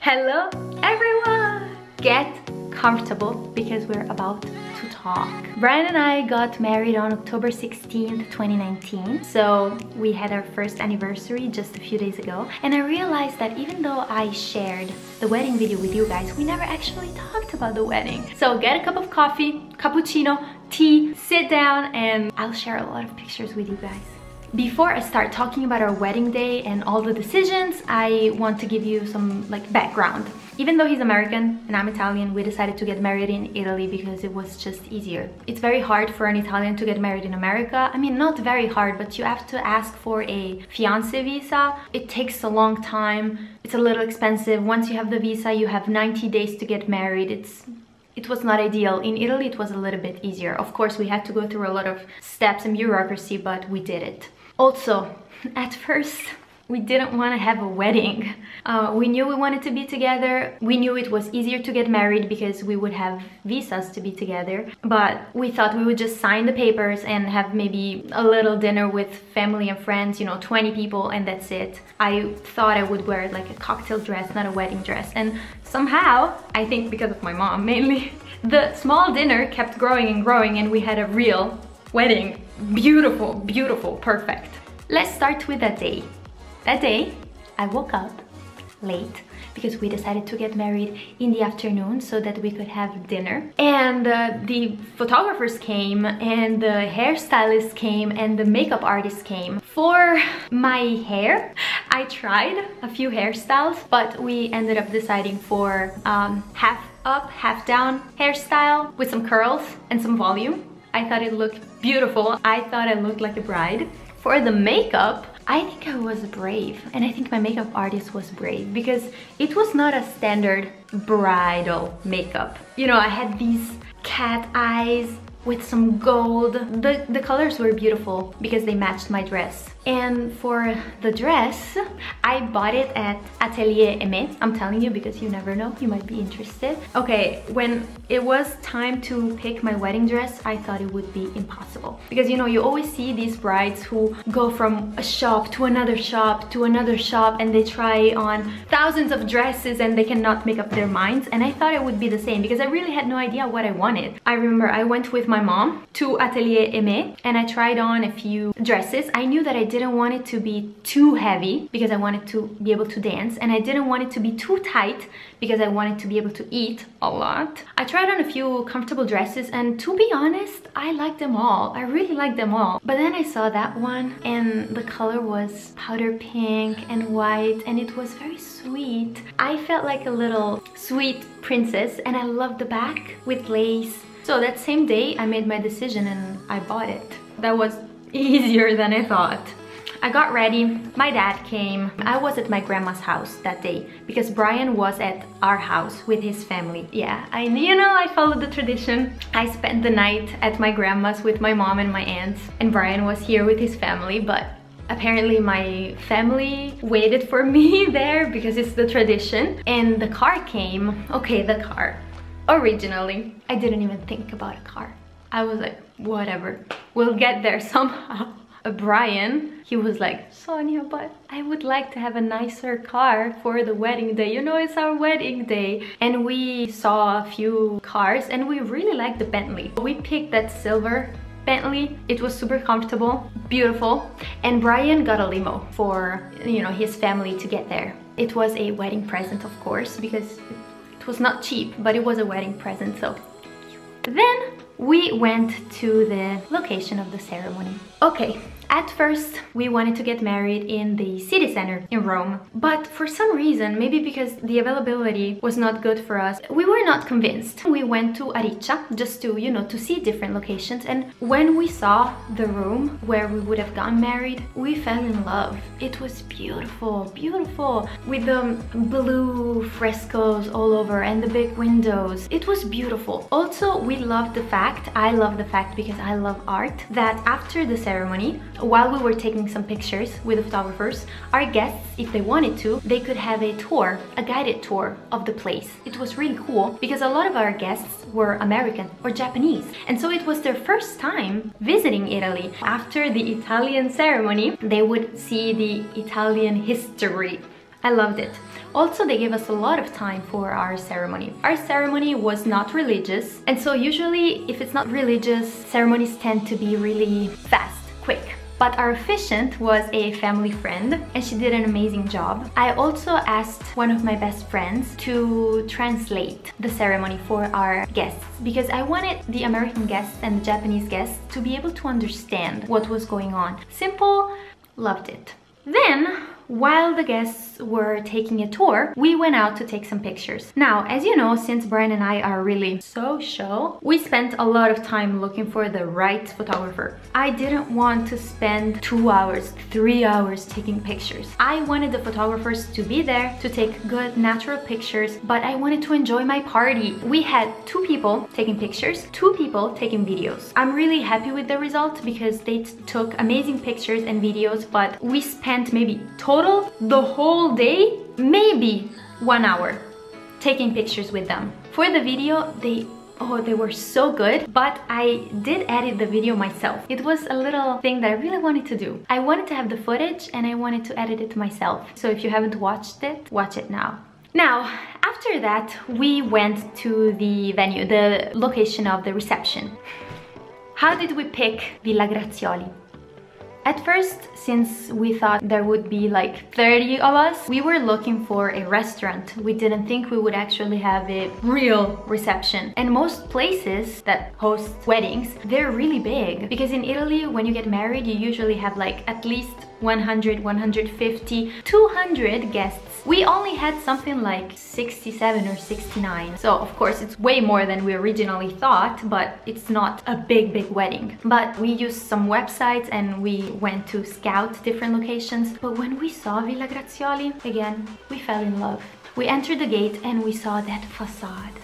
Hello everyone! Get comfortable because we're about to talk. Brian and I got married on October 16th, 2019. So we had our first anniversary just a few days ago. And I realized that even though I shared the wedding video with you guys, we never actually talked about the wedding. So get a cup of coffee, cappuccino, tea, sit down, and I'll share a lot of pictures with you guys. Before I start talking about our wedding day and all the decisions, I want to give you some background. Even though he's American and I'm Italian, we decided to get married in Italy because it was just easier. It's very hard for an Italian to get married in America. I mean, not very hard, but you have to ask for a fiancé visa. It takes a long time. It's a little expensive. Once you have the visa, you have 90 days to get married. It was not ideal. In Italy, it was a little bit easier. Of course, we had to go through a lot of steps and bureaucracy, but we did it. Also, at first, we didn't want to have a wedding. We knew we wanted to be together. We knew it was easier to get married because we would have visas to be together. But we thought we would just sign the papers and have maybe a little dinner with family and friends, 20 people, and that's it. I thought I would wear like a cocktail dress, not a wedding dress. And somehow, I think because of my mom mainly, the small dinner kept growing and growing and we had a real wedding. Beautiful, beautiful, perfect. Let's start with that day. That day, I woke up late because we decided to get married in the afternoon so that we could have dinner. And the photographers came and the hairstylist came and the makeup artist came. For my hair, I tried a few hairstyles, but we ended up deciding for half up, half down hairstyle with some curls and some volume. I thought it looked beautiful. I thought I looked like a bride. For the makeup, I think I was brave, and I think my makeup artist was brave because it was not a standard bridal makeup. I had these cat eyes with some gold. The colors were beautiful because they matched my dress. And for the dress, I bought it at Atelier Aimé. I'm telling you because you never know, you might be interested. Okay, when it was time to pick my wedding dress, I thought it would be impossible. Because you always see these brides who go from a shop to another shop to another shop and they try on thousands of dresses and they cannot make up their minds. And I thought it would be the same because I really had no idea what I wanted. I remember I went with my mom to Atelier Aimé and I tried on a few dresses. I knew that I didn't want it to be too heavy because I wanted to be able to dance, and I didn't want it to be too tight because I wanted to be able to eat a lot. I tried on a few comfortable dresses and to be honest, I liked them all. I really liked them all. But then I saw that one and the color was powder pink and white and it was very sweet. I felt like a little sweet princess and I loved the back with lace. So that same day I made my decision and I bought it. That was easier than I thought. I got ready, my dad came. I was at my grandma's house that day because Brian was at our house with his family. Yeah, I followed the tradition. I spent the night at my grandma's with my mom and my aunts, and Brian was here with his family, but apparently my family waited for me there because it's the tradition. And the car came. Okay, the car. Originally, I didn't even think about a car. I was like, whatever, we'll get there somehow. Brian, he was like, Sonia, but I would like to have a nicer car for the wedding day. It's our wedding day. And we saw a few cars and we really liked the Bentley. We picked that silver Bentley. It was super comfortable, beautiful. And Brian got a limo for, his family to get there. It was a wedding present, of course, because it was not cheap, but it was a wedding present, so. Then we went to the location of the ceremony. Okay, at first we wanted to get married in the city center in Rome, but for some reason, maybe because the availability was not good for us, we were not convinced. We went to Ariccia just to, to see different locations, and when we saw the room where we would have gotten married, we fell in love. It was beautiful, beautiful, with the blue frescoes all over and the big windows. It was beautiful. Also, we loved the fact, I love the fact because I love art, that after the ceremony, while we were taking some pictures with the photographers, our guests, if they wanted to, they could have a tour, a guided tour of the place. It was really cool because a lot of our guests were American or Japanese, and so it was their first time visiting Italy. After the Italian ceremony, they would see the Italian history. I loved it. Also, they gave us a lot of time for our ceremony. Our ceremony was not religious, and so usually if it's not religious, ceremonies tend to be really fast, quick. But our officiant was a family friend and she did an amazing job. I also asked one of my best friends to translate the ceremony for our guests because I wanted the American guests and the Japanese guests to be able to understand what was going on. Simple, loved it. Then, while the guests were taking a tour, we went out to take some pictures. Now, as you know, since Brian and I are really social, we spent a lot of time looking for the right photographer. I didn't want to spend 2 hours, 3 hours taking pictures. I wanted the photographers to be there to take good natural pictures, but I wanted to enjoy my party. We had 2 people taking pictures, 2 people taking videos. I'm really happy with the result because they took amazing pictures and videos, but we spent maybe total the whole day, maybe 1 hour taking pictures with them. For the video, they were so good, but I did edit the video myself. It was a little thing that I really wanted to do. I wanted to have the footage and I wanted to edit it myself. So if you haven't watched it, watch it now. Now, after that, we went to the venue, the location of the reception. How did we pick Villa Grazioli? At first, since we thought there would be like 30 of us, we were looking for a restaurant. We didn't think we would actually have a real reception. And most places that host weddings, they're really big. Because in Italy, when you get married, you usually have like at least 100, 150, 200 guests. We only had something like 67 or 69. So of course it's way more than we originally thought, but it's not a big wedding. But we used some websites and we went to scout different locations. But when we saw Villa Grazioli, again, we fell in love. We entered the gate and we saw that facade.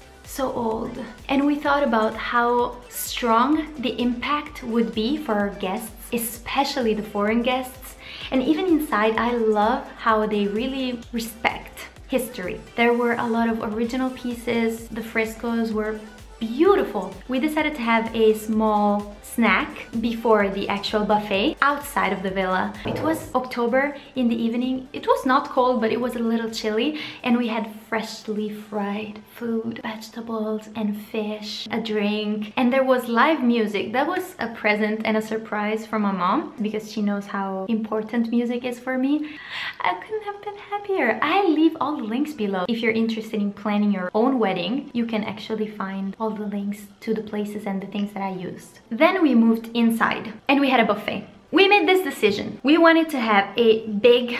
So old. And we thought about how strong the impact would be for our guests, especially the foreign guests. And even inside, I love how they really respect history. There were a lot of original pieces. The frescoes were beautiful. We decided to have a small snack before the actual buffet outside of the villa. It was October in the evening. It was not cold, but it was a little chilly, and we had freshly fried food, vegetables and fish, a drink, and there was live music. That was a present and a surprise from my mom because she knows how important music is for me. I couldn't have been happier. I leave all the links below. If you're interested in planning your own wedding, you can actually find all the links to the places and the things that I used. Then we moved inside and we had a buffet. We made this decision. We wanted to have a big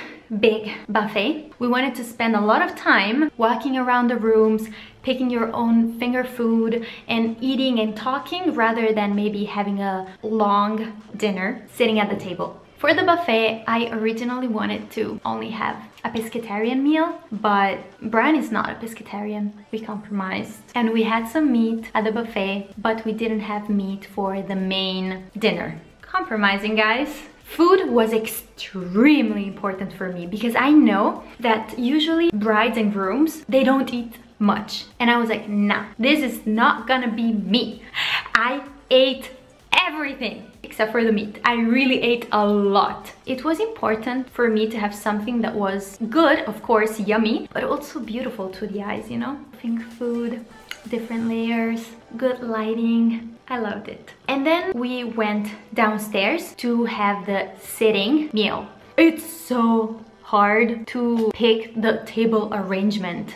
buffet. We wanted to spend a lot of time walking around the rooms, picking your own finger food and eating and talking rather than maybe having a long dinner sitting at the table. For the buffet, I originally wanted to only have a pescatarian meal, but Brian is not a pescatarian. We compromised and we had some meat at the buffet, but we didn't have meat for the main dinner. Compromising, guys. Food was extremely important for me because I know that usually brides and grooms, they don't eat much. And I was like, nah, this is not gonna be me. I ate everything except for the meat. I really ate a lot. It was important for me to have something that was good, of course, yummy, but also beautiful to the eyes, you know? Pink food, different layers, good lighting. I loved it. And then we went downstairs to have the sitting meal. It's so hard to pick the table arrangement.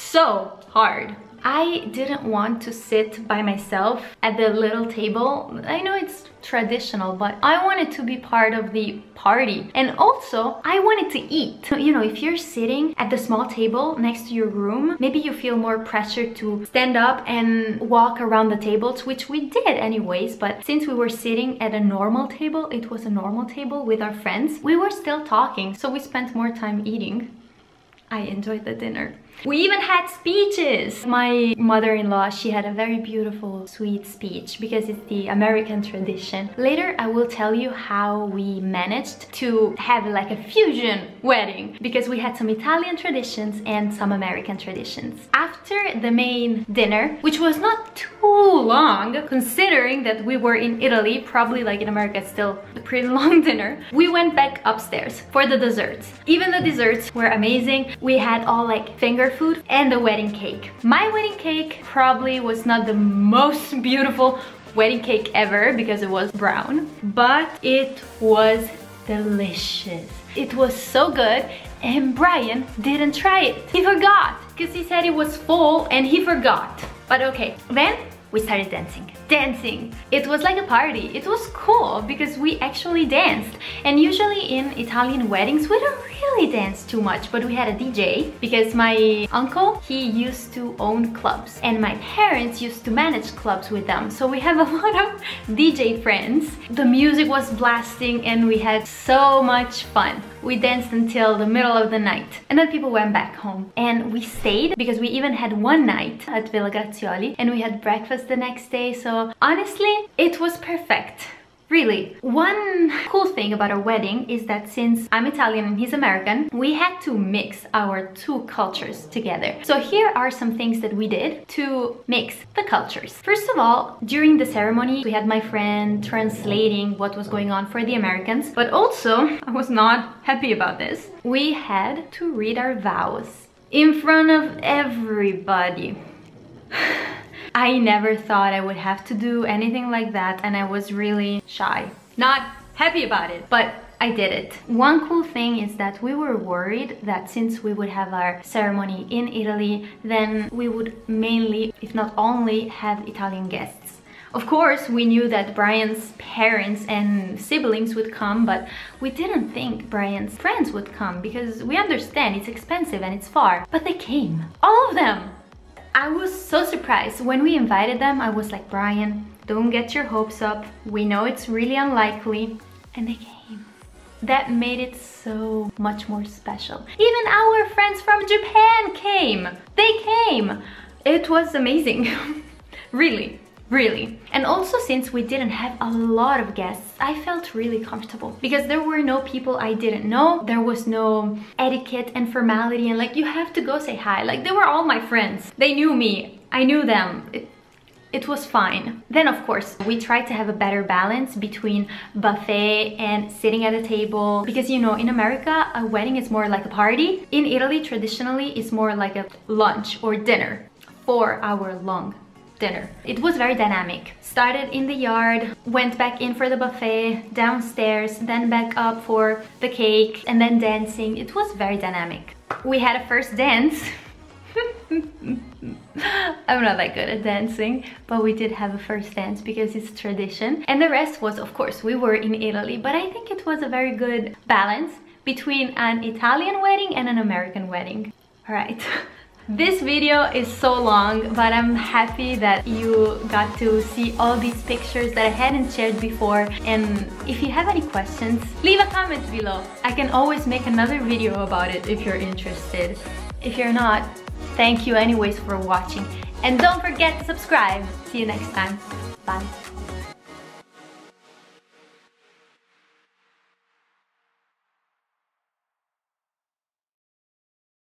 So hard. I didn't want to sit by myself at the little table. I know it's traditional, but I wanted to be part of the party. And also, I wanted to eat. You know, if you're sitting at the small table next to your room, maybe you feel more pressure to stand up and walk around the tables, which we did anyways. But since we were sitting at a normal table, it was a normal table with our friends, we were still talking. So we spent more time eating. I enjoyed the dinner. We even had speeches. My mother-in-law, she had a very beautiful, sweet speech because it's the American tradition. Later, I will tell you how we managed to have like a fusion wedding because we had some Italian traditions and some American traditions. After the main dinner, which was not too long, considering that we were in Italy, probably like in America, it's still a pretty long dinner, we went back upstairs for the desserts. Even the desserts were amazing. We had all like finger food and the wedding cake. My wedding cake probably was not the most beautiful wedding cake ever because it was brown, but it was delicious. It was so good, and Brian didn't try it. He forgot because he said it was full and he forgot. But okay, then we started dancing. It was like a party. It was cool because we actually danced. And usually in Italian weddings, we don't really dance too much, but we had a DJ because my uncle, he used to own clubs and my parents used to manage clubs with them. So we have a lot of DJ friends. The music was blasting and we had so much fun. We danced until the middle of the night and then people went back home, and we stayed because we even had one night at Villa Grazioli and we had breakfast the next day. So honestly, it was perfect. Really. One cool thing about our wedding is that since I'm Italian and he's American, we had to mix our two cultures together. So here are some things that we did to mix the cultures. First of all, during the ceremony, we had my friend translating what was going on for the Americans, but also, I was not happy about this, we had to read our vows in front of everybody. I never thought I would have to do anything like that, and I was really shy. Not happy about it, but I did it. One cool thing is that we were worried that since we would have our ceremony in Italy, then we would mainly, if not only, have Italian guests. Of course, we knew that Brian's parents and siblings would come, but we didn't think Brian's friends would come because we understand it's expensive and it's far. But they came. All of them! I was so surprised. When we invited them, I was like, Brian, don't get your hopes up. We know it's really unlikely. And they came. That made it so much more special. Even our friends from Japan came. They came. It was amazing. Really. Really. And also, since we didn't have a lot of guests, I felt really comfortable because there were no people I didn't know. There was no etiquette and formality and like you have to go say hi. Like they were all my friends. They knew me. I knew them. It was fine. Then of course, we tried to have a better balance between buffet and sitting at a table because you know, in America, a wedding is more like a party. In Italy, traditionally, it's more like a lunch or dinner, 4-hour long dinner. It was very dynamic. Started in the yard, went back in for the buffet, downstairs, then back up for the cake, and then dancing. It was very dynamic. We had a first dance. I'm not that good at dancing, but we did have a first dance because it's tradition. And the rest was, of course, we were in Italy, but I think it was a very good balance between an Italian wedding and an American wedding. All right. This video is so long, but I'm happy that you got to see all these pictures that I hadn't shared before. And if you have any questions, leave a comment below. I can always make another video about it if you're interested. If you're not, thank you anyways for watching. And don't forget to subscribe. See you next time. Bye.